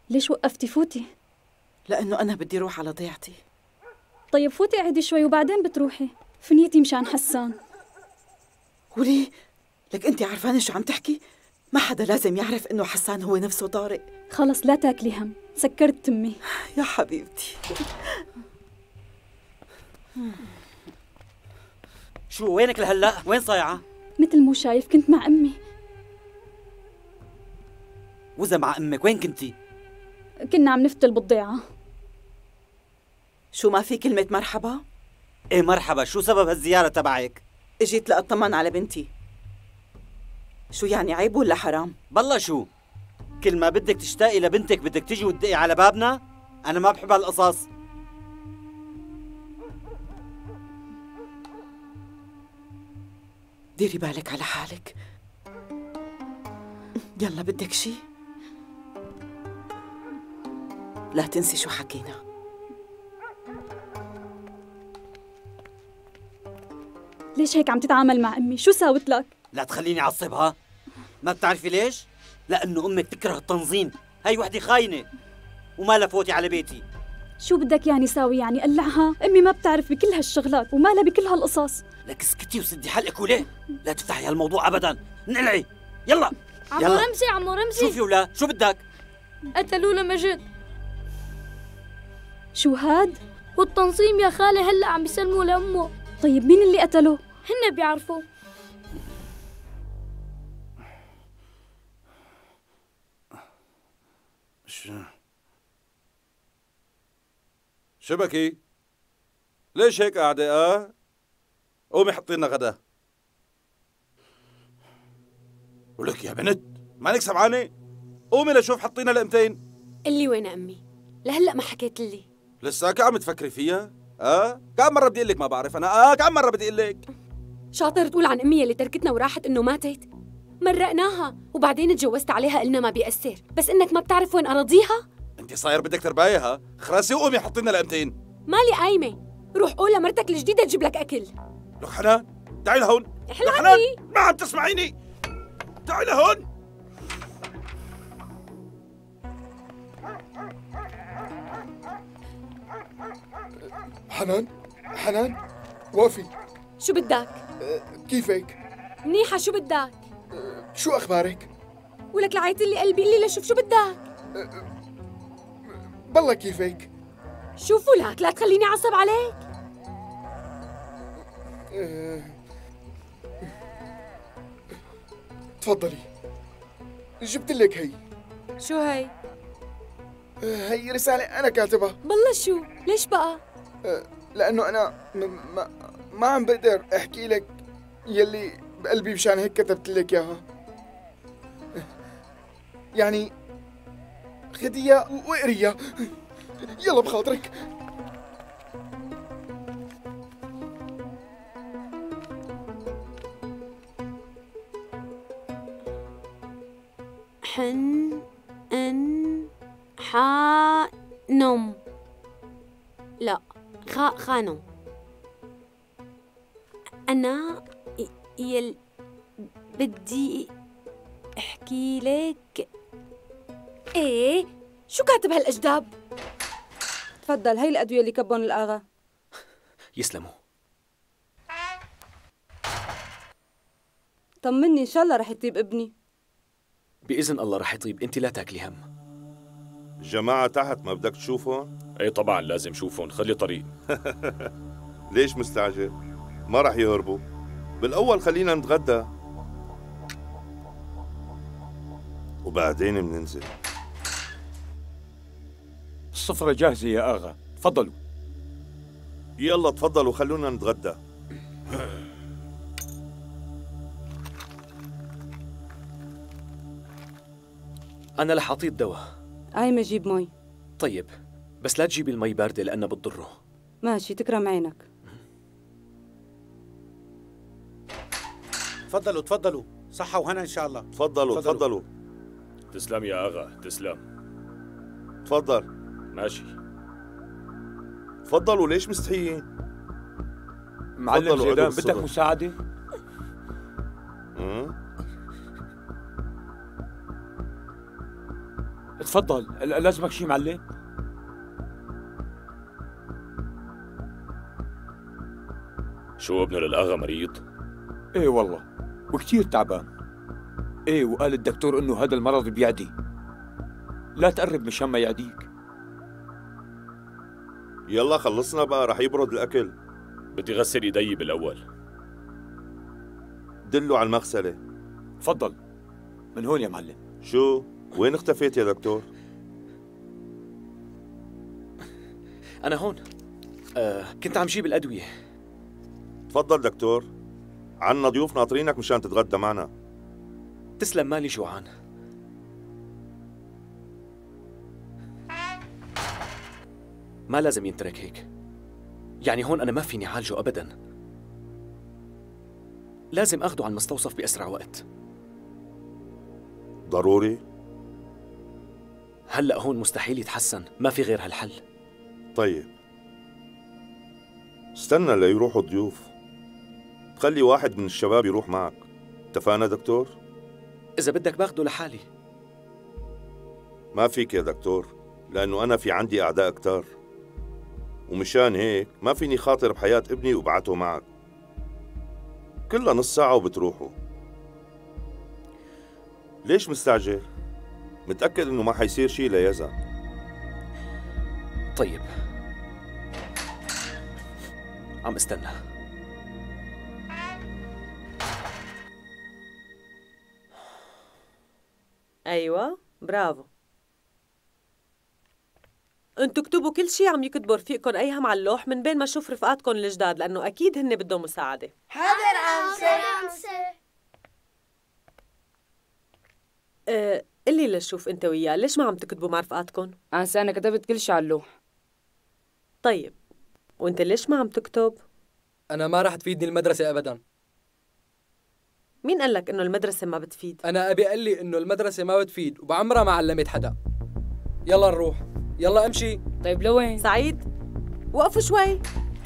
ليش وقفتي؟ فوتي. لأنه أنا بدي روح على ضيعتي. طيب فوتي قعدي شوي وبعدين بتروحي. في نيتي مشان حسان. وليه؟ لك أنت عارفانة شو عم تحكي؟ ما حدا لازم يعرف إنه حسان هو نفسه طارق. خلص لا تاكلي هم، سكرت تمي. يا حبيبتي. شو وينك لهلا؟ وين صايعة؟ مثل مو شايف كنت مع أمي. وإذا مع أمك وين كنتي؟ كنا عم نفتل بالضيعة. شو ما في كلمة مرحبا؟ إيه مرحبا، شو سبب هالزيارة تبعك؟ اجيت لأطمن على بنتي. شو يعني عيب ولا حرام؟ بالله شو؟ كل ما بدك تشتاقي لبنتك بدك تجي وتدقي على بابنا؟ أنا ما بحب هالقصص. ديري بالك على حالك. يلا بدك شي؟ لا تنسي شو حكينا. ليش هيك عم تتعامل مع أمي؟ شو ساوت لك؟ لا تخليني أعصبها. ما بتعرفي ليش؟ لأنه أمك تكره التنظيم. هاي وحدة خاينة وما لها فوتي على بيتي. شو بدك يعني ساوي؟ يعني قلعها؟ أمي ما بتعرف بكل هالشغلات ومالها بكل هالقصص. لك اسكتي وسدي حلقك وليه؟ لا تفتحي هالموضوع أبداً. انقلعي يلا. عمو رمزي عمو رمزي، شوفي ولا شو بدك؟ قتلوا لمجد. شو هاد؟ والتنظيم يا خالي هلا عم يسلموا لأمه. طيب مين اللي قتله؟ هن بيعرفوا. شبكي ليش هيك قاعدة؟ قومي حطي لنا غدا. ولك يا بنت مالك سمعانة؟ قومي لشوف حطينا لقمتين. اللي وين أمي؟ لهلأ ما حكيت لي. لساك عم تفكري فيها؟ كم مرة بدي اقول لك ما بعرف انا؟ كم مرة بدي اقول لك؟ شاطر تقول عن أمي اللي تركتنا وراحت إنه ماتت؟ مرقناها وبعدين تجوزت عليها قلنا ما بيأثر، بس إنك ما بتعرف وين أراضيها؟ انت صاير بدك تربايها؟ خراسي وقومي حطي لنا لقمتين. مالي قايمة، روح قول لمرتك الجديدة تجيب لك أكل. لك حنان تعي لهون. حنان ما عم تسمعيني، تعي لهون. حنان وقفي. شو بدك؟ كيفك؟ منيحة. شو بدك؟ شو أخبارك؟ ولك لعيت لي قلبي. قلي لشوف شو بدك. بالله كيفك؟ شوفوا لك لا تخليني أعصب عليك. تفضلي جبت لك هي. شو هي؟ هي رسالة أنا كاتبها. بالله شو؟ ليش بقى؟ لأنه أنا ما عم بقدر أحكي لك يلي بقلبي، مشان هيك كتبت لك إياها. يعني خديها وقريها يلا بخاطرك. نم. لا خانم. أنا بدي احكي لك. ايه شو كاتب هالأجداب؟ تفضل، هي الأدوية اللي كبون الآغا. يسلموا. طمني إن شاء الله رح يطيب ابني. بإذن الله رح يطيب، أنت لا تاكلي هم. الجماعة تحت ما بدك تشوفهم؟ ايه طبعا لازم شوفهم، خلي طريق. ليش مستعجل؟ ما رح يهربوا. بالأول خلينا نتغدى وبعدين بننزل. السفرة جاهزة يا آغا، تفضلوا. يلا تفضلوا خلونا نتغدى. أنا رح أعطيه الدواء. قايمة جيب مي. طيب بس لا تجيبي المي باردة لأنها بتضره. ماشي، تكرم عينك. تفضلوا تفضلوا، صحة وهنا إن شاء الله. تفضلوا تفضلوا. تسلم يا آغا، تسلم. تفضل. ماشي. تفضلوا، ليش مستحيين؟ معلم زيدان بدك مساعدة؟ تفضل، لازمك شي معلم؟ شو ابن الأغا مريض؟ ايه والله، وكتير تعبان. ايه، وقال الدكتور انه هذا المرض بيعدي. لا تقرب مشان ما يعديك. يلا خلصنا بقى، رح يبرد الأكل. بدي غسل ايدي بالأول. دلوا على المغسلة. تفضل، من هون يا معلم. شو؟ وين اختفيت يا دكتور؟ أنا هون. كنت عم جيب الأدوية. تفضل دكتور، عنا ضيوف ناطرينك مشان تتغدى معنا. تسلم، مالي جوعان. ما لازم ينترك هيك. يعني هون أنا ما فيني عالجه أبداً. لازم أخده على المستوصف بأسرع وقت. ضروري؟ هلأ هون مستحيل يتحسن، ما في غير هالحل. طيب استنى ليروحوا الضيوف، خلي واحد من الشباب يروح معك. اتفقنا دكتور؟ إذا بدك باخده لحالي. ما فيك يا دكتور، لأنه أنا في عندي أعداء كتار، ومشان هيك ما فيني خاطر بحياة ابني وبعته معك. كلها نص ساعة وبتروحوا. ليش مستعجل؟ متأكد إنه ما حيصير شي ليزا. طيب، عم استنى. أيوة، برافو. انتوا اكتبوا كل شي عم يكتبوا رفيقكم أيهم على اللوح من بين ما اشوف رفقاتكم الجداد، لأنه أكيد هن بدهم مساعدة. حاضر أنسة. قلي لشوف انت وياه، ليش ما عم تكتبوا مع رفقاتكم؟ أنسة أنا كتبت كل شي على اللوح. طيب، وانت ليش ما عم تكتب؟ أنا ما راح تفيدني المدرسة أبداً. مين قال لك إنه المدرسة ما بتفيد؟ أنا أبي قال لي إنه المدرسة ما بتفيد وبعمرها ما علمت حدا. يلا نروح، يلا امشي. طيب لوين؟ سعيد، وقفوا شوي.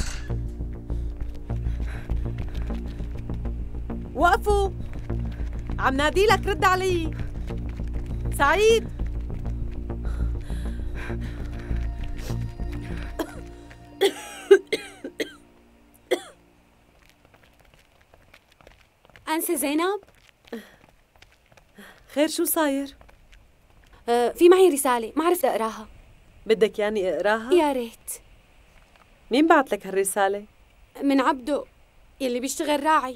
وقفوا، عم نادي لك، رد علي. سعيد. أنسة زينب؟ خير، شو صاير؟ في معي رسالة ما عرفت أقراها. بدك يعني اقراها؟ يا ريت. مين بعت لك هالرسالة؟ من عبدو يلي بيشتغل راعي.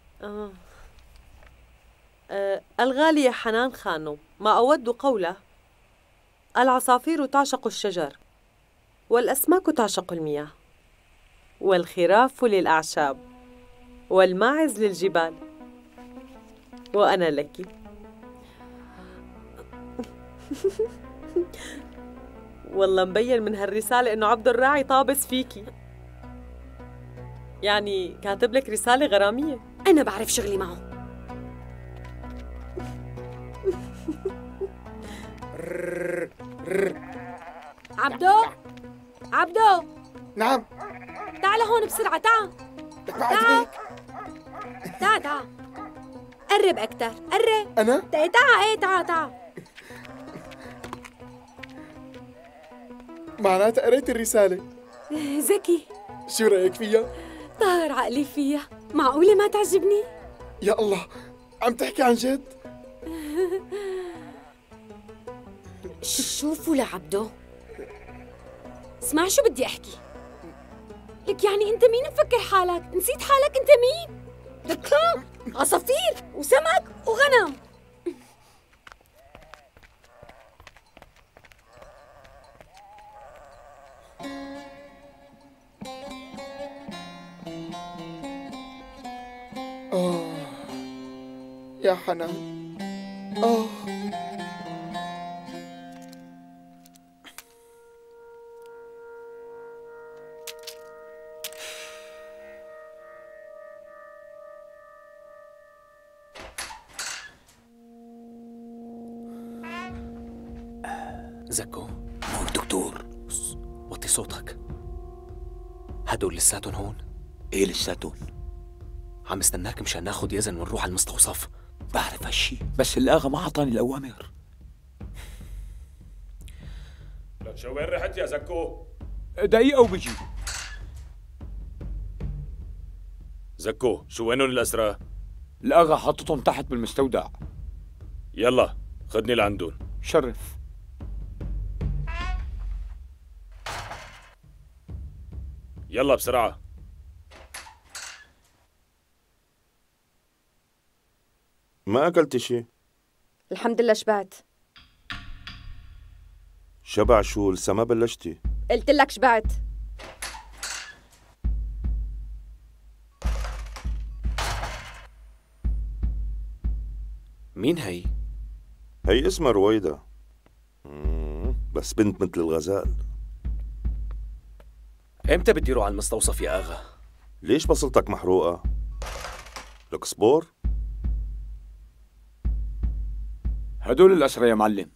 الغالية حنان خانم، ما أود قوله: العصافير تعشق الشجر، والأسماك تعشق المياه، والخراف للأعشاب، والماعز للجبال، وأنا لك. والله مبين من هالرسالة إنه عبد الراعي طابس فيكي، يعني كاتب لك رسالة غرامية. أنا بعرف شغلي معه. عبدو، عبدو. نعم. تعال هون بسرعة، تعال. تعال. تعال. قرب أكتر، قرب. أنا؟ تعال. معناتها قريت الرسالة. ذكي. شو رأيك فيها؟ طار عقلي فيها، معقولة ما تعجبني؟ يا الله، عم تحكي عن جد؟ شوفوا لعبدو، اسمع شو بدي أحكي لك. يعني أنت مين مفكر حالك؟ نسيت حالك أنت مين؟ دكان، عصافير وسمك وغنم. يا حنان. زكو. نور دكتور. وطي صوتك. هدول لساتهم هون؟ ايه لساتهم؟ عم استناك مشان ناخد يزن ونروح على المستوصف. بعرف هالشي، بس الآغا ما عطاني الأوامر. لك شو وين رحت يا زكو؟ دقيقة وبيجي. زكو شو وينهم الأسرى؟ الأغا حطتهم تحت بالمستودع. يلا خدني لعندهم. شرف. يلا بسرعة. ما أكلت شي؟ الحمد لله شبعت. شبع شو؟ لسه ما بلشتي. قلت لك شبعت. مين هي؟ هي اسمها رويدة. بس بنت مثل الغزال. امتى بتديروا على المستوصف يا اغا؟ ليش بصلتك محروقة؟ لك صبور؟ هدول الأسرى يا معلم.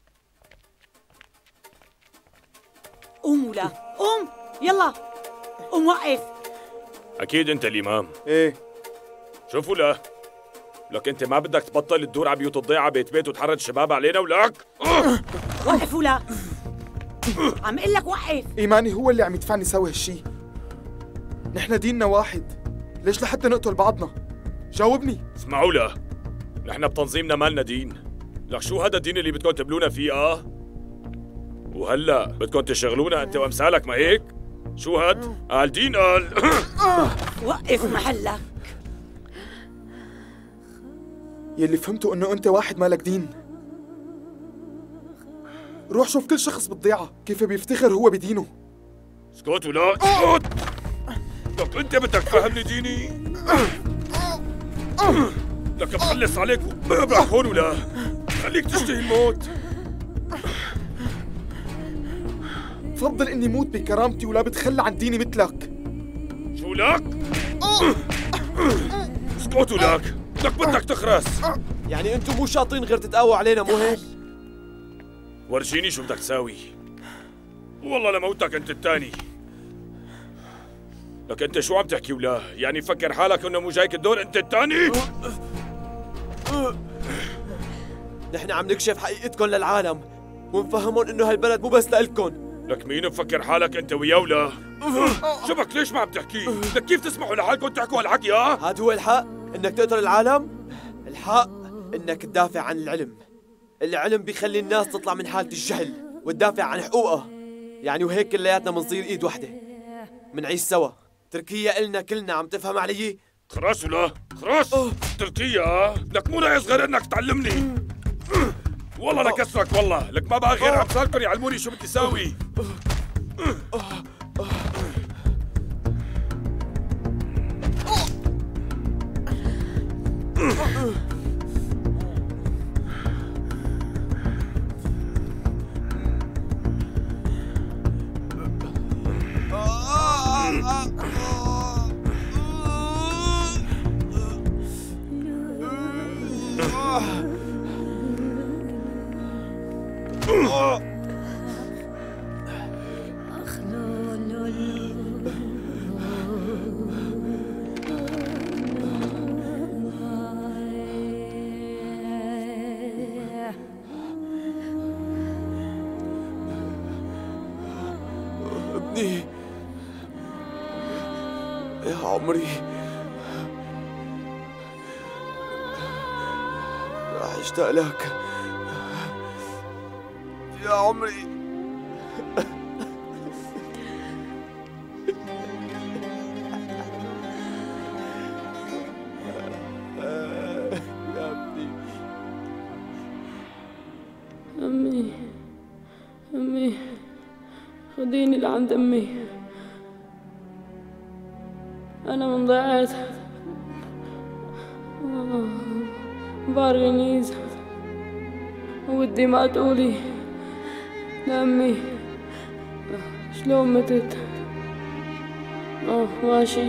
قوم ولا قوم، يلا قوم وقف. أكيد أنت الإمام. إيه. شوفوا لا لك أنت ما بدك تبطل تدور على بيوت الضيعة بيت بيت وتحرج الشباب علينا ولك؟ وقف ولا عم اقول لك وقف. إيماني هو اللي عم يدفعني سوي هالشي. نحن ديننا واحد، ليش لحتى نقتل بعضنا؟ جاوبني. اسمعوا لا، نحن بتنظيمنا مالنا دين. لك شو هذا الدين اللي بدكم تبلونا فيه وهلا بدكم تشغلونا انت وامثالك، ما هيك؟ شو هاد؟ قال دين قال. وقف محلك. يلي فهمته انه انت واحد مالك دين. روح شوف كل شخص بالضيعة كيف بيفتخر هو بدينه. اسكت ولا اسكت. لك انت بدك تفهمني ديني؟ لك بخلص عليك وببرح هون ولا خليك تشتهي الموت. بفضل اني موت بكرامتي ولا بتخلى عن ديني مثلك. شو لك؟ اسكت ولك، لك بدك تخرس. يعني انتم مو شاطرين غير تتقووا علينا، مو هيك؟ ورجيني شو بدك تساوي. والله لموتك انت الثاني. لك انت شو عم تحكي ولا؟ يعني فكر حالك انه مو جايك الدور انت الثاني؟ نحن عم نكشف حقيقتكم للعالم ونفهمهم انه هالبلد مو بس لإلكم. لك مين مفكر حالك انت وياه ولا؟ شبك ليش ما عم تحكي؟ لك كيف تسمحوا لحالكم تحكوا هالحكي هاد هو الحق؟ انك تقتل العالم؟ الحق انك تدافع عن العلم. العلم بيخلي الناس تطلع من حالة الجهل وتدافع عن حقوقها. يعني وهيك كلياتنا منصير ايد وحدة، منعيش سوا. تركيا إلنا كلنا، عم تفهم علي؟ خلاص ولا؟ خلاص؟ تركيا لك مو ناقص غير انك تعلمني. والله لكسرك والله، لك ما بقى غير امثالكم يعلموني شو بدي ساوي. ابني يا عمري، راح اشتاق لك يا عمري. يا ابني. أمي خديني لعند أمي، أنا من ضيعت بارغنيز ودي ما تقولي لأمي شلون متت. ماشي.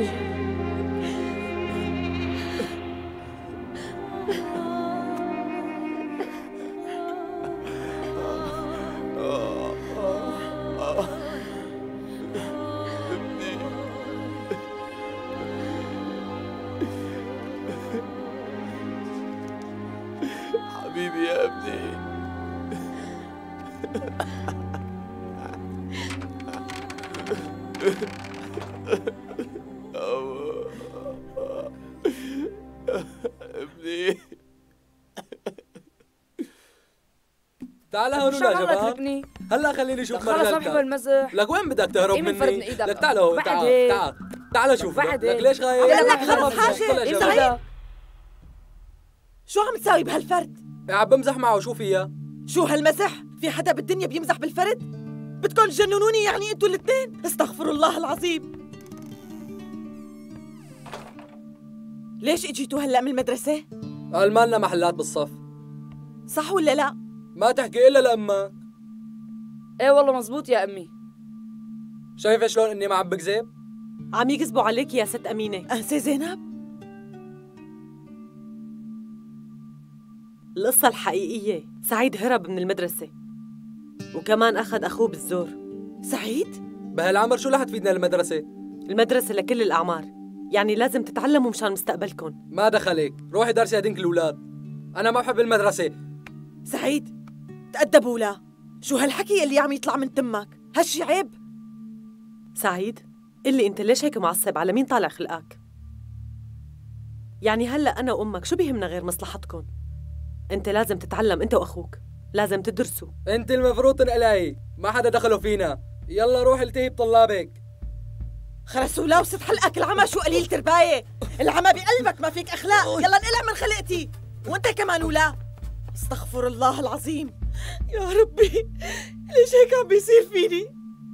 حبيبي يا ابني. ابني تعال هون شو عملك شباب. ابني؟ هلا خليني اشوف خلص مرجلتك. سامحي بالمزح. لك وين بدك تهرب إيه من مني؟ فرد من إيدك. لك تعال هون، بعدين. تعال شوف. بعدين. لك ليش خايف؟ عم لك خلص حاجة. طلع سعيد. شباب. شو عم تساوي بهالفرد؟ عم بمزح معه، شو فيها؟ شو هالمزح؟ في حدا بالدنيا بيمزح بالفرد؟ بدكم تجننوني يعني انتوا الاثنين؟ استغفر الله العظيم. ليش اجيتوا هلا من المدرسة؟ قال مالنا محلات بالصف. صح ولا لا؟ ما تحكي الا لامك. ايه والله مزبوط يا امي. شايفه شلون اني ما عم بكذب؟ عم يكذبوا عليك يا ست أمينة. أنسة زينب؟ القصة الحقيقية سعيد هرب من المدرسة وكمان أخذ أخوه بالزور. سعيد؟ بهالعمر شو رح تفيدنا المدرسة؟ المدرسة لكل الأعمار، يعني لازم تتعلموا مشان مستقبلكم. ما دخلك، روحي درسي هدينك الأولاد. أنا ما بحب المدرسة. سعيد تأدبوا لا. شو هالحكي اللي عم يطلع من تمك؟ هالشي عيب. سعيد قل لي أنت ليش هيك معصب؟ على مين طالع خلقك؟ يعني هلأ أنا وأمك شو بيهمنا غير مصلحتكم؟ أنت لازم تتعلم أنت وأخوك، لازم تدرسوا. أنت المفروض تنقلعي، ما حدا دخله فينا. يلا روح التهي بطلابك. خرسوا لا وست حلقك العمى. شو قليل ترباية؟ العمى بقلبك، ما فيك أخلاق. يلا انقلع من خلقتي. وأنت كمان ولا. استغفر الله العظيم. يا ربي ليش هيك عم بيصير فيني؟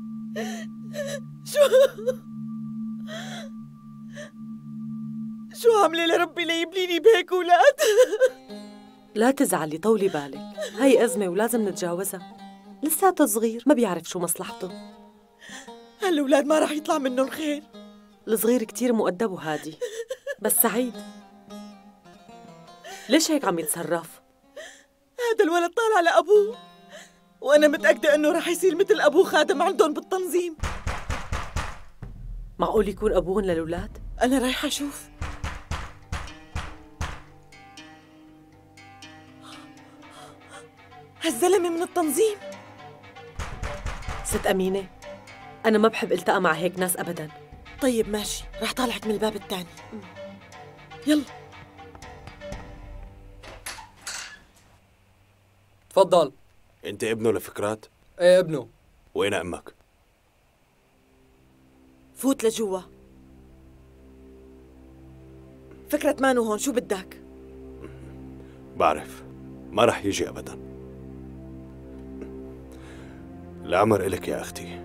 شو عاملة لربي ليبليني بهيك أولاد؟ لا تزعلي، طولي بالك، هاي أزمة ولازم نتجاوزها. لساته صغير ما بيعرف شو مصلحته. هالأولاد ما رح يطلع منهم خير. الصغير كتير مؤدب وهادي، بس سعيد ليش هيك عم يتصرف؟ هذا الولد طالع لأبوه، وأنا متأكدة إنه رح يصير مثل أبوه خادم عندهم بالتنظيم. معقول يكون أبوهن للأولاد؟ أنا رايحة أشوف. هالزلمة من التنظيم. ست أمينة، أنا ما بحب التقى مع هيك ناس أبداً. طيب ماشي، رح طالعك من الباب الثاني. يلا. تفضل. انت ابنه لفكرات؟ ايه ابنه. وين امك؟ فوت لجوا. فكرة مانو هون، شو بدك؟ بعرف ما رح يجي ابدا. الامر إلك يا اختي.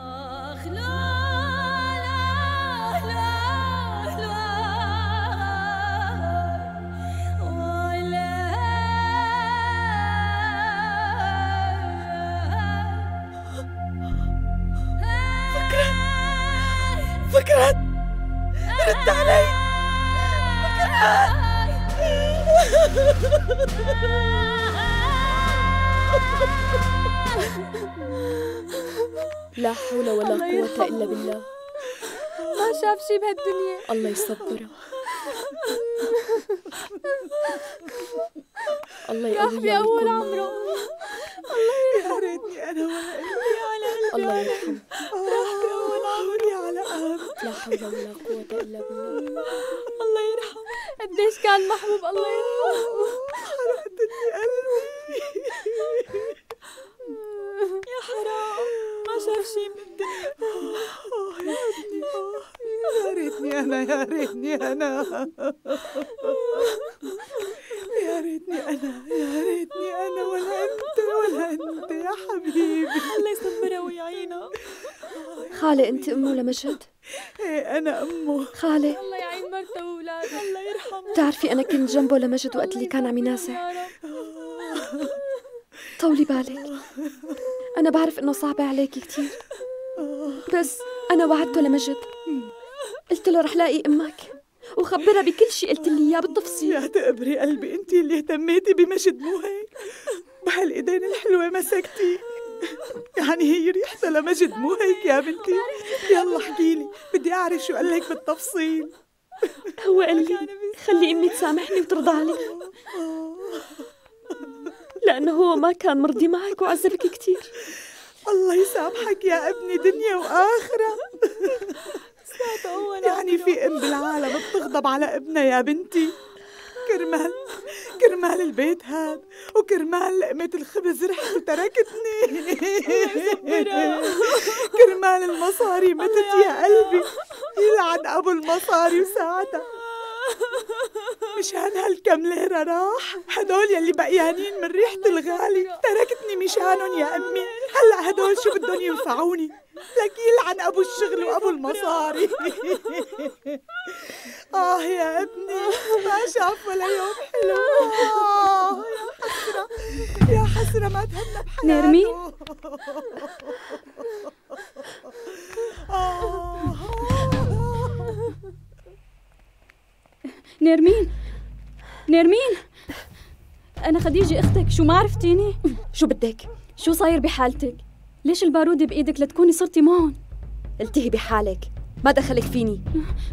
فكرت رد علي. لا حول ولا قوة إلا بالله. ما شاف شي بهالدنيا. الله يصبره. الله يقويه أول عمره. الله يرحمه. يا ريتني أنا ولا قلبي على قلبي. الله يرحمه. رحمي أول عمري على قلبي. لا حول ولا قوة إلا بالله. الله يرحمه. قديش كان محبوب. الله يرحمه. حرقتني قلبي. يا حرام ما شاف شي من الدنيا. يا ريتني أنا، يا ريتني أنا، يا ريتني أنا، يا ريتني أنا ولا أنت ولا أنت يا حبيبي. الله يصبرها ويعينها. خالة أنت أمه لمجد؟ إيه أنا أمه. خالة الله يعين مرته وأولاده. الله يرحمه. بتعرفي أنا كنت جنبه لمجد وقت اللي كان عم ينازع. طولي بالك، أنا بعرف إنه صعبة عليكي كتير، بس أنا وعدته لمجد، قلت له رح لاقي أمك وخبرها بكل شيء قلت لي إياه بالتفصيل. يا تقبري قلبي، أنت اللي اهتميتي بمجد مو هيك؟ بهالإيدين الحلوة مسكتي، يعني هي ريحتها لمجد مو هيك يا بنتي؟ يلا احكيلي، بدي أعرف شو قال لك بالتفصيل. هو قال لي خلي أمي تسامحني وترضى علي، لأنه هو ما كان مرضي معك وعذبك كتير. الله يسامحك يا ابني، دنيا وآخرة. يعني في ام بالعالم بتغضب على ابنها يا بنتي؟ كرمال البيت هاد وكرمال لقمة الخبز رحت وتركتني. كرمال المصاري متت يا قلبي، يلعن ابو المصاري وساعتها. مشان هالكم ليرة راح هدول يلي بقيانين من ريحة الغالي تركتني مشانهم يا أمي. هلأ هدول شو بدهم ينفعوني؟ لك يلعن أبو الشغل وأبو المصاري. يا ابني ما شاف ولا يوم حلو. يا حسرة يا حسرة ما تهنى بحياته. نرمين نرمين أنا خديجة أختك، شو ما عرفتيني؟ شو بدك؟ شو صاير بحالتك؟ ليش البارودة بإيدك لتكوني صرتي معهم؟ التهي بحالك، ما دخلك فيني.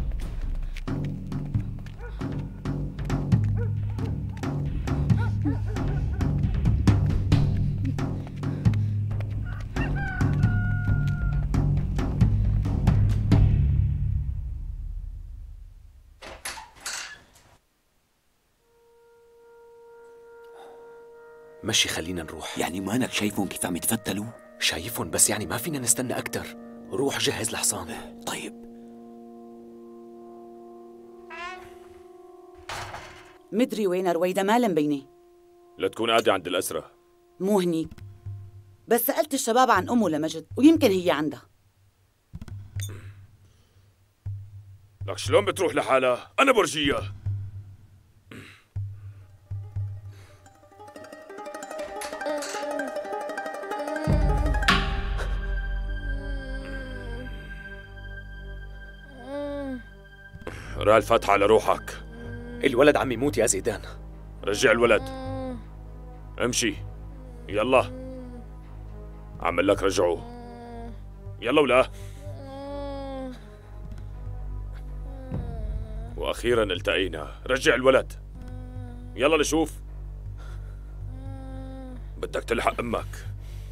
مشي خلينا نروح. يعني مانك شايفهم كيف عم يتفتلوا؟ شايفهم، بس يعني ما فينا نستنى أكتر. روح جهز الحصان. طيب. مدري وين رويدة، ما مبينة. لا تكون قاعدة عند الأسرة. مو هنيك، بس سألت الشباب عن أمه لمجد ويمكن هي عندها. لك شلون بتروح لحالها؟ أنا برجيها. رأى الفتحة على روحك. الولد عم يموت يا زيدان. رجع الولد. امشي يلا، عمل لك رجعوه. يلا ولا. وأخيرا التقينا. رجع الولد يلا نشوف. بدك تلحق أمك.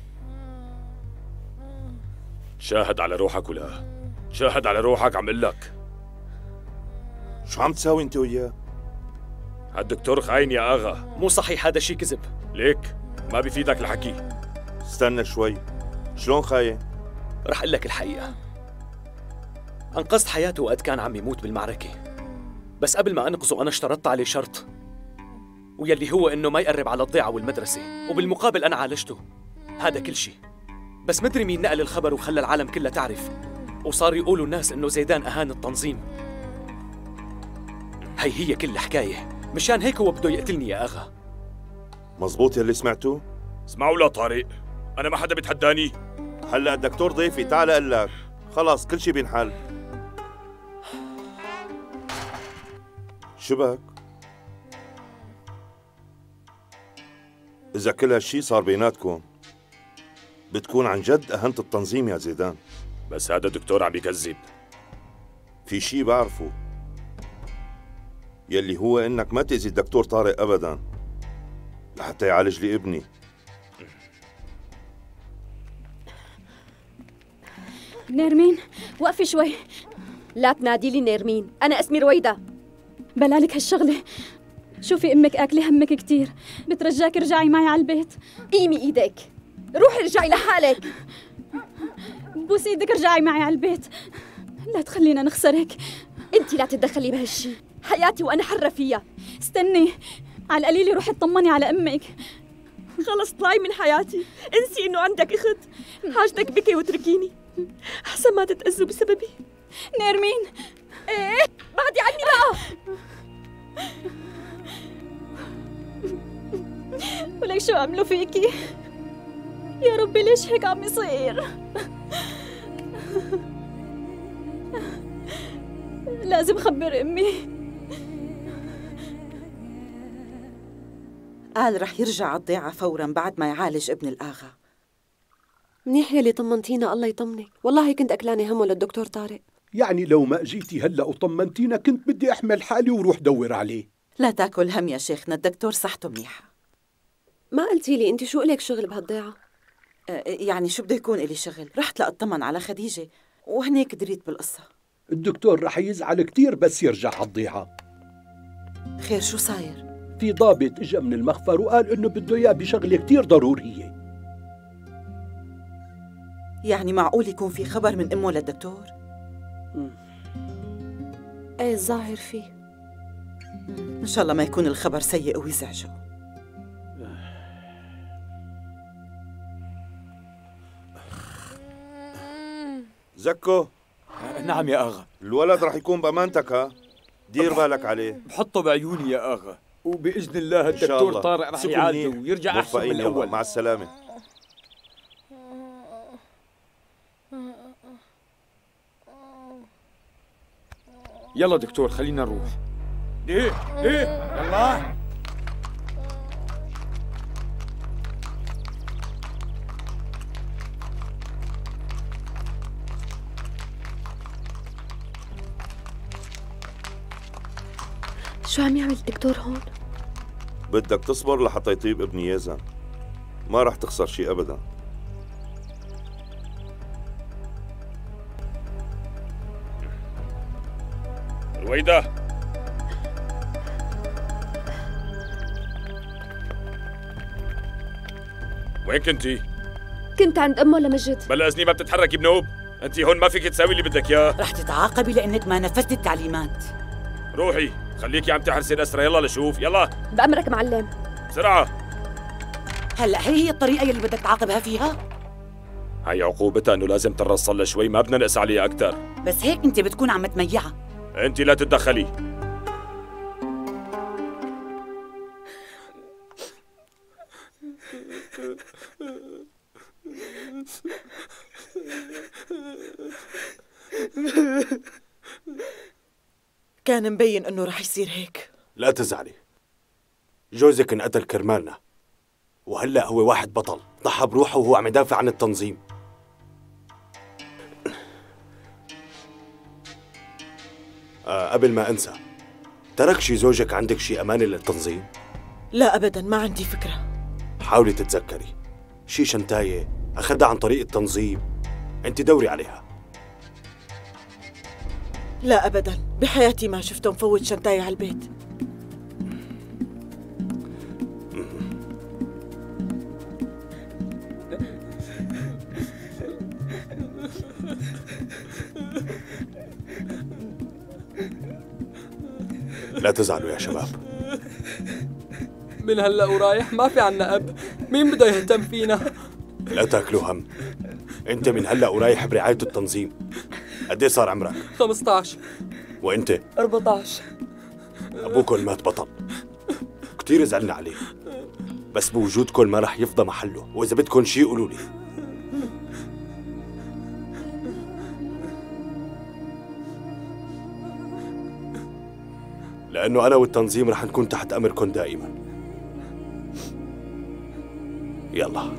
شاهد على روحك ولا شاهد على روحك. عم قل لك. شو عم تساوي انت وياه؟ هالدكتور خاين يا اغا. مو صحيح، هذا شي كذب. ليك ما بيفيدك الحكي. استنى شوي، شلون خاين؟ رح اقول لك الحقيقة. انقذت حياته وقت كان عم يموت بالمعركة، بس قبل ما انقذه انا اشترطت عليه شرط، ويلي هو انه ما يقرب على الضيعة والمدرسة، وبالمقابل انا عالجته. هذا كل شي. بس مدري مين نقل الخبر وخلى العالم كلها تعرف، وصار يقولوا الناس انه زيدان اهان التنظيم. هي كل الحكاية. مشان هيك هو بده يقتلني يا أغا. مزبوط يلي سمعتوه؟ اسمعوا لا طارق، أنا ما حدا بيتحداني. هلا الدكتور ضيفي، تعال أقول لك خلاص كل شي بينحل. شبك؟ إذا كل هالشي صار بيناتكم بتكون عن جد أهنت التنظيم يا زيدان. بس هذا الدكتور عم يكذب. في شي بعرفه، يلي هو إنك ما تأذي الدكتور طارق أبداً لحتى يعالج لي ابني. نرمين وقفي شوي. لا تنادي لي نرمين، أنا اسمي رويدة. بلالك هالشغلة. شوفي أمك أكلي همك كتير، بترجاك ارجعي معي على البيت. قيمي إيدك، روحي ارجعي لحالك. بوس إيدك ارجعي معي على البيت، لا تخلينا نخسرك. أنت لا تتدخلي بهالشي، حياتي وأنا حرة فيها. استني، على القليلة روحي اطمني على أمك. خلص طلعي من حياتي، انسي إنه عندك أخت. حاجتك بكي وتركيني أحسن ما تتأذوا بسببي. نرمين، إيه بعدي عني بقى. ولك شو عملوا فيكي؟ يا ربي ليش هيك عم يصير؟ لازم أخبر أمي. قال رح يرجع على الضيعة فوراً بعد ما يعالج ابن الآغا. منيح يلي طمنتينا، الله يطمنك. والله كنت أكلاني همه للدكتور طارق. يعني لو ما أجيتي هلأ وطمنتينا كنت بدي أحمل حالي وروح دور عليه. لا تاكل هم يا شيخنا، الدكتور صحته منيحة. ما قلتي لي أنت شو إلك شغل بهالضيعة؟ يعني شو بده يكون إلي شغل؟ رحت لأطمن على خديجة وهنيك دريت بالقصة. الدكتور رح يزعل كتير بس يرجع على الضيعة. خير شو صاير؟ في ضابط اجا من المخفر وقال انه بده اياه بشغلة كتير ضرورية. يعني معقول يكون في خبر من امه للدكتور؟ ايه الظاهر فيه. ان شاء الله ما يكون الخبر سيء ويزعجه. زكو. نعم يا اغا. الولد رح يكون بامانتك، ها؟ دير بالك عليه. بحطه بعيوني يا اغا، وباذن الله الدكتور طارق رح يعالجه ويرجع احسن من الاول. مع السلامه. يلا دكتور خلينا نروح. ليه يلا. شو عم يعمل الدكتور هون؟ بدك تصبر لحتى يطيب ابني يزن. ما رح تخسر شيء ابدا. رويدة، وين كنتي؟ كنت عند امه لمجد. بلا اذني ما بتتحركي بنوب. انت هون ما فيك تساوي اللي بدك اياه. رح تتعاقبي لانك ما نفذتي التعليمات. روحي، خليكي عم تحرسي الاسرى. يلا لشوف. يلا بأمرك معلم. بسرعة. هلا هي الطريقة يلي بدك تعاقبها فيها؟ هاي عقوبتها انه لازم ترصل شوي، ما بدنا نقسى عليها اكثر. بس هيك انت بتكون عم تميعها. انت لا تتدخلي. كان مبين انه رح يصير هيك. لا تزعلي، جوزك انقتل كرمالنا، وهلأ هو واحد بطل ضحى بروحه وهو عم يدافع عن التنظيم. قبل ما انسى، ترك شي زوجك عندك شي امانه للتنظيم؟ لا ابدا، ما عندي فكره. حاولي تتذكري شي شنتايه اخذها عن طريق التنظيم، انت دوري عليها. لا ابدا، بحياتي ما شفته مفوت شنطايه على البيت. لا تزعلوا يا شباب. من هلا ورايح ما في عنا اب، مين بده يهتم فينا؟ لا تاكلوا هم، انت من هلا ورايح برعايه التنظيم. قد ايه صار عمرك؟ 15. وانت؟ 14. ابوكم مات بطل، كثير زعلنا عليه، بس بوجودكم ما رح يفضى محله، واذا بدكم شيء قولوا لي. لانه انا والتنظيم رح نكون تحت امركم دائما. يلا.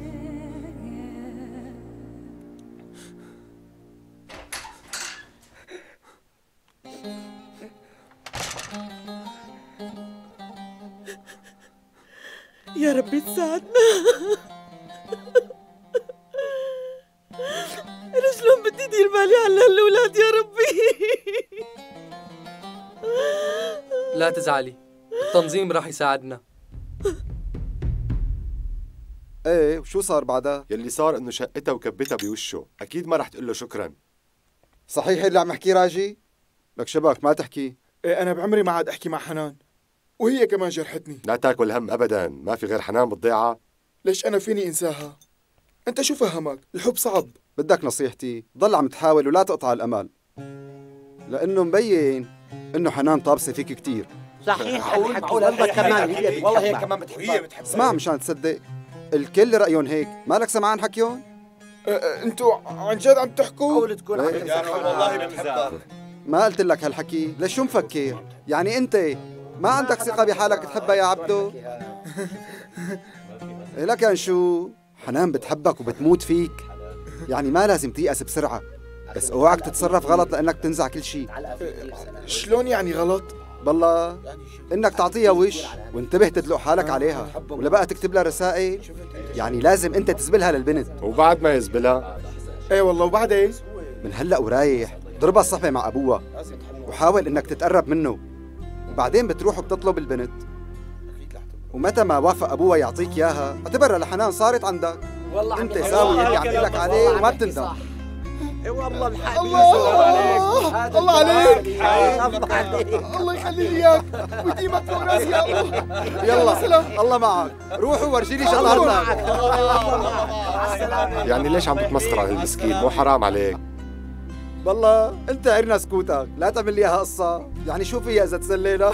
يا ربي تساعدنا. أنا شلون بدي دير بالي على هالأولاد يا ربي؟ لا تزعلي، التنظيم راح يساعدنا. ايه، وشو صار بعدها؟ يلي صار انه شقتها وكبتها بوشه، اكيد ما رح تقول له شكرا. صحيح اللي عم احكيه راجي؟ لك شبك ما تحكي. ايه، انا بعمري ما عاد احكي مع حنان، وهي كمان جرحتني. لا تاكل هم ابدا، ما في غير حنان بالضيعه. ليش انا فيني انساها؟ انت شو فهمك؟ الحب صعب. بدك نصيحتي، ضل عم تحاول ولا تقطع الامل، لانه مبين انه حنان طابسه فيك كتير. صحيح والله كمان هي كمان بتحبك. اسمع مشان تصدق، الكل رايهم هيك، مالك سمعان حكيهم؟ انتوا عن جد عم تحكوا؟ حاول تكون عم والله بتحبك. ما قلت لك هالحكي، ليش شو مفكر؟ يعني انت ما عندك ثقة بحالك تحبها يا عبدو؟ لكن شو؟ حنان بتحبك وبتموت فيك، يعني ما لازم تيأس بسرعة، بس اوعك تتصرف غلط لأنك تنزع كل شيء. شلون يعني غلط؟ بالله انك تعطيها وش وانتبه تدلق حالك عليها، ولا بقى تكتب لها رسائل. يعني لازم انت تزبلها للبنت. وبعد ما يزبلها؟ ايه والله وبعدين من هلا ورايح ضربها الصحبة مع ابوها، وحاول انك تتقرب منه، وبعدين بتروح وبتطلب البنت، ومتى ما وافق ابوها يعطيك اياها اعتبرها لحنان صارت عندك. والله انت ساوي اللي عم يقول لك عليه وما بتندم. اي والله الحق الله عليك. الله عليك. الله عليك. الله يخلي لي اياك وديمك فوق راسي يا ابو. يلا سلام الله معك. روحوا ورجيني شطارتك. يعني ليش عم بتمسخر على المسكين؟ مو حرام عليك؟ والله انت عرنا سكوتك، لا تعمل لي اياها قصه. يعني شو فيها اذا تسلينا؟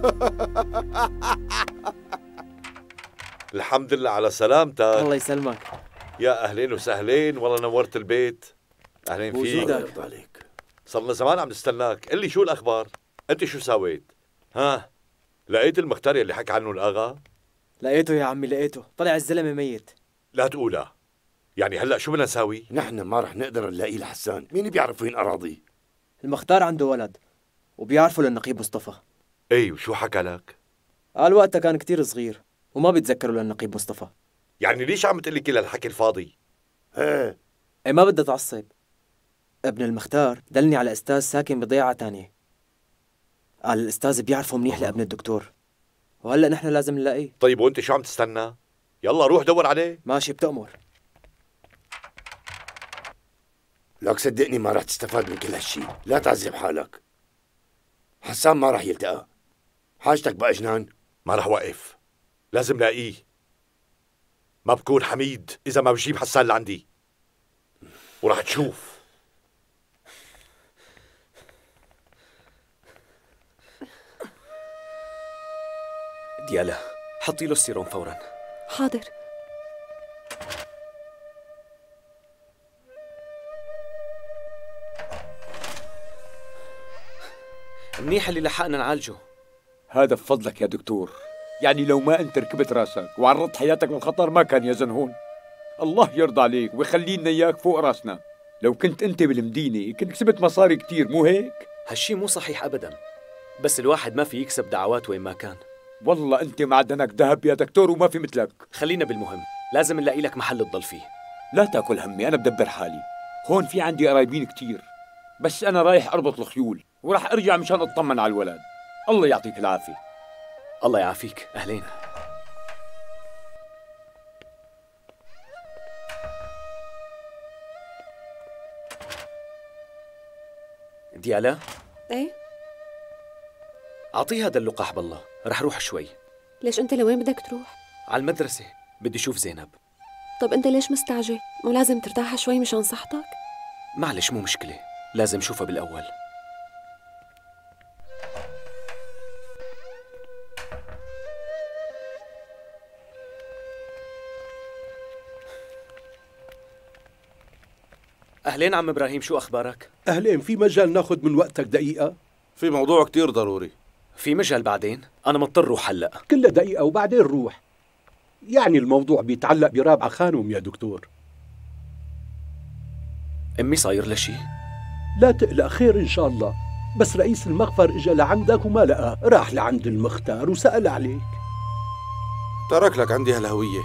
الحمد لله على سلامتك. الله يسلمك. يا اهلين وسهلين، والله نورت البيت. اهلين فيك. وجودك. عليك. صرنا زمان عم نستناك. قل لي شو الاخبار؟ انت شو سويت؟ ها؟ لقيت المختار اللي حكى عنه الاغا؟ لقيته يا عمي، لقيته. طلع الزلمه ميت. لا تقولها. يعني هلا شو بدنا نساوي؟ نحن ما رح نقدر نلاقيه لحسان، مين بيعرف وين اراضيه؟ المختار عنده ولد وبيعرفوا للنقيب مصطفى. اي وشو حكى لك؟ قال وقتها كان كتير صغير وما بيتذكروا للنقيب مصطفى. يعني ليش عم تقلي كل هالحكي الفاضي؟ ايه ما بدي اتعصب. ابن المختار دلني على استاذ ساكن بضيعة تانية. قال الاستاذ بيعرفه منيح لابن الدكتور، وهلا نحن لازم نلاقيه. طيب وانت شو عم تستنى؟ يلا روح دور عليه. ماشي بتأمر. لك صدقني ما رح تستفاد من كل هالشي، لا تعذب حالك. حسان ما رح يلتقى. حاجتك بقى جنان؟ ما رح وقف، لازم لاقيه. ما بكون حميد إذا ما بجيب حسان لعندي، ورح تشوف. ديالا حطي له السيروم فورا. حاضر. منيح اللي لحقنا نعالجه. هذا بفضلك يا دكتور، يعني لو ما انت ركبت راسك وعرضت حياتك للخطر ما كان يزن هون. الله يرضى عليك ويخلي لنا اياك فوق راسنا. لو كنت انت بالمدينه كنت كسبت مصاري كتير، مو هيك؟ هالشي مو صحيح ابدا، بس الواحد ما في يكسب دعوات وين ما كان. والله انت معدنك ذهب يا دكتور وما في مثلك. خلينا بالمهم، لازم نلاقي لك محل تضل فيه. لا تاكل همي، انا بدبر حالي. هون في عندي قرايبين كتير، بس انا رايح اربط الخيول وراح ارجع مشان اطمن على الولد. الله يعطيك العافيه. الله يعافيك. اهلين. ديالا، ايه اعطيه هذا اللقاح بالله، رح روح شوي. ليش انت لوين بدك تروح؟ على المدرسة، بدي اشوف زينب. طب انت ليش مستعجل؟ مو لازم ترتاح شوي مشان صحتك؟ معلش مو مشكلة، لازم شوفها بالأول. أهلين عم إبراهيم، شو أخبارك؟ أهلين، في مجال ناخذ من وقتك دقيقة؟ في موضوع كتير ضروري. في مجال بعدين؟ أنا مضطر روح هلأ. كلها دقيقة وبعدين روح. يعني الموضوع بيتعلق برابعة خانم يا دكتور. أمي صاير لها شي؟ لا تقلق، خير إن شاء الله. بس رئيس المخفر إجا لعندك وما لقاه، راح لعند المختار وسأل عليك. ترك لك عندي هالهوية.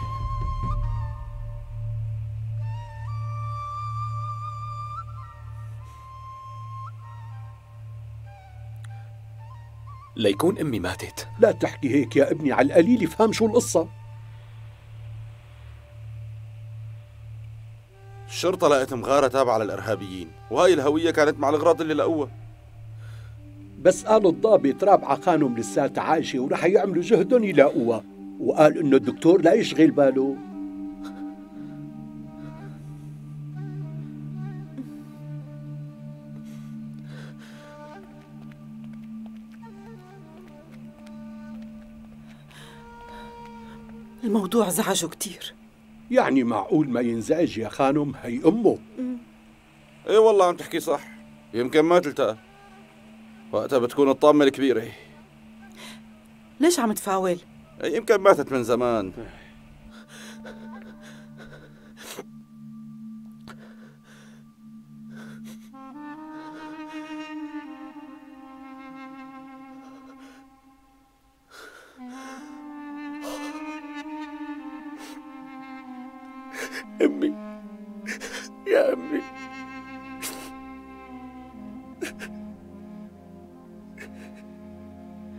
ليكون أمي ماتت. لا تحكي هيك يا ابني، على القليل افهم شو القصة. الشرطة لقت مغارة تابعة للإرهابيين، وهاي الهوية كانت مع الأغراض اللي لقوها. بس قال الضابط رابعة خانم لساتها عايشة ورح يعملوا جهدهم يلاقوها، وقال إنه الدكتور لا يشغل باله. الموضوع زعجه كتير. يعني معقول ما ينزعج يا خانم؟ هي أمه. ايه والله عم تحكي صح، يمكن ما تلتقى، وقتها بتكون الطامة الكبيرة. ليش عم تفاول؟ يمكن ماتت من زمان.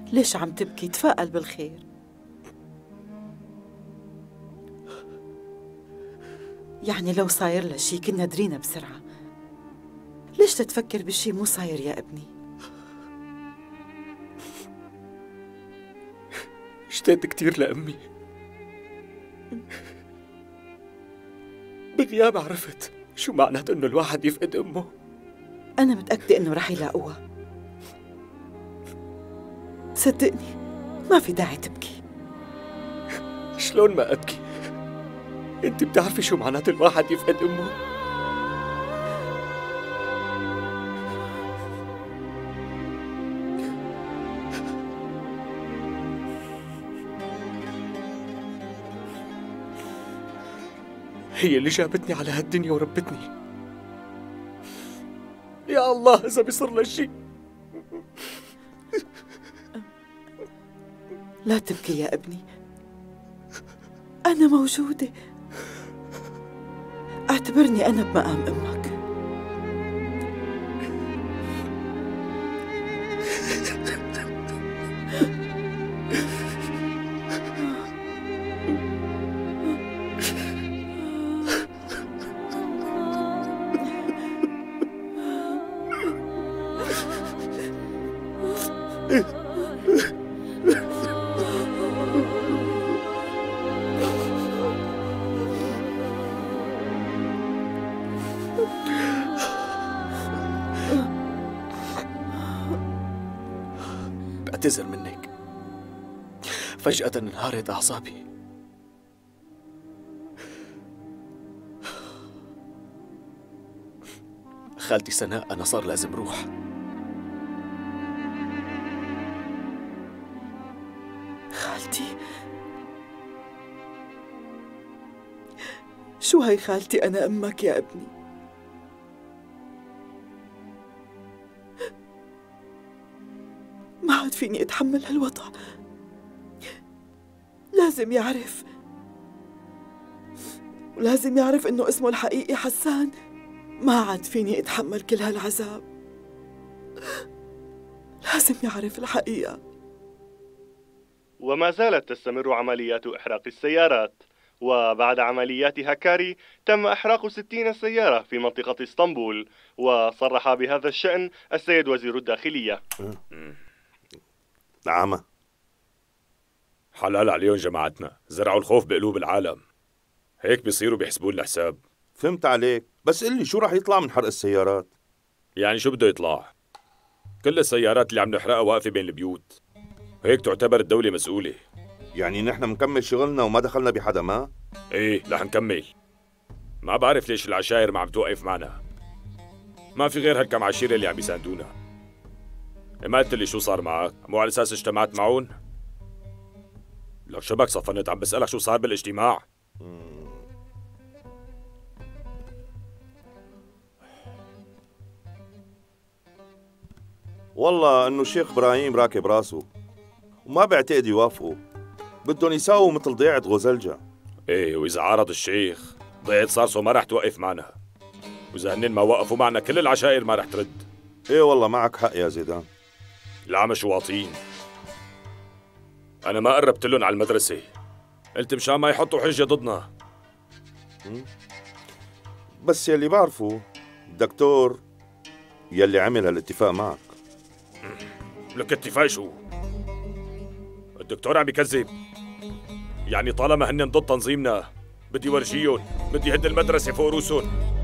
ليش عم تبكي؟ تفائل بالخير. يعني لو صاير لها شي كنا درينا بسرعة. ليش تتفكر بشي مو صاير يا ابني؟ اشتقت كتير لأمي. بغياب عرفت شو معنات إنه الواحد يفقد أمه. أنا متأكدة إنه رح يلاقوها. صدقني ما في داعي تبكي. شلون ما أبكي؟ أنت بتعرفي شو معنات الواحد يفقد أمه؟ هي اللي جابتني على هالدنيا وربتني. يا الله إذا بيصير لها شيء. لا تبكي يا ابني، أنا موجودة. اعتبرني أنا بمقام أمك. بعتذر منك، فجأة انهارت أعصابي. خالتي سناء أنا صار لازم روح. خالتي؟ شو هاي خالتي؟ أنا أمك يا ابني. ما عاد فيني أتحمل هالوضع. لازم يعرف، ولازم يعرف إنه اسمه الحقيقي حسان. ما عاد فيني أتحمل كل هالعذاب. لازم يعرف الحقيقة. وما زالت تستمر عمليات إحراق السيارات، وبعد عمليات هكاري تم إحراق 60 سيارة في منطقة اسطنبول، وصرح بهذا الشأن السيد وزير الداخلية. نعم، حلال عليهم جماعتنا، زرعوا الخوف بقلوب العالم، هيك بيصيروا بيحسبون الحساب. فهمت عليك، بس قل لي شو راح يطلع من حرق السيارات؟ يعني شو بده يطلع؟ كل السيارات اللي عم نحرقها واقفة بين البيوت، هيك تعتبر الدولة مسؤولة. يعني نحن مكمل شغلنا وما دخلنا بحدا ما؟ ايه رح نكمل. ما بعرف ليش العشاير ما عم توقف معنا، ما في غير هالكم عشيرة اللي عم يساندونا. ما قلت لي شو صار معك؟ مو على اساس اجتمعت معون؟ لك شبك صفنت عم بسألك شو صار بالاجتماع. والله انه الشيخ ابراهيم راكب راسه وما بعتقد يوافقوا، بدهم يساووا مثل ضيعة غزلجة. ايه، واذا عارض الشيخ ضيعة صارصو ما رح توقف معنا، واذا هنن ما وقفوا معنا كل العشائر ما رح ترد. ايه والله معك حق يا زيدان. لا مش واطين. انا ما قربت لهم على المدرسة، قلت مشان ما يحطوا حجة ضدنا. بس يلي بعرفه الدكتور يلي عمل هالاتفاق معك. لك اتفاق شو؟ الدكتور عم يكذب. يعني طالما هن ضد تنظيمنا بدي ورجيهم، بدي هد المدرسة فوق روسهم.